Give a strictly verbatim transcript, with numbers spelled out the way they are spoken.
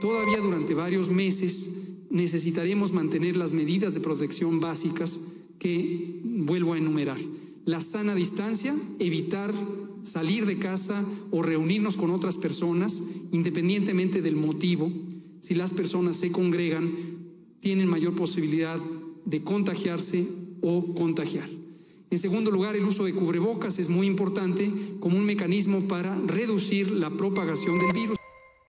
Todavía durante varios meses necesitaremos mantener las medidas de protección básicas que vuelvo a enumerar. La sana distancia, evitar salir de casa o reunirnos con otras personas, independientemente del motivo. Si las personas se congregan, tienen mayor posibilidad de contagiarse o contagiar. En segundo lugar, el uso de cubrebocas es muy importante como un mecanismo para reducir la propagación del virus.